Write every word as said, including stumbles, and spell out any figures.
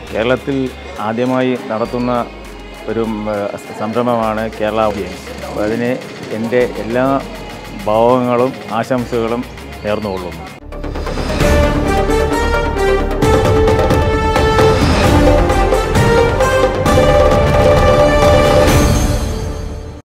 കേരളത്തിൽ ആദ്യമായി നടത്തുന്ന ഒരു സംരംഭമാണ് കേരള ഗെയിംസ്. അപ്പോൾ അതിന് എൻ്റെ എല്ലാ ഭാവങ്ങളും ആശംസകളും നേർന്നുകൊള്ളുന്നു.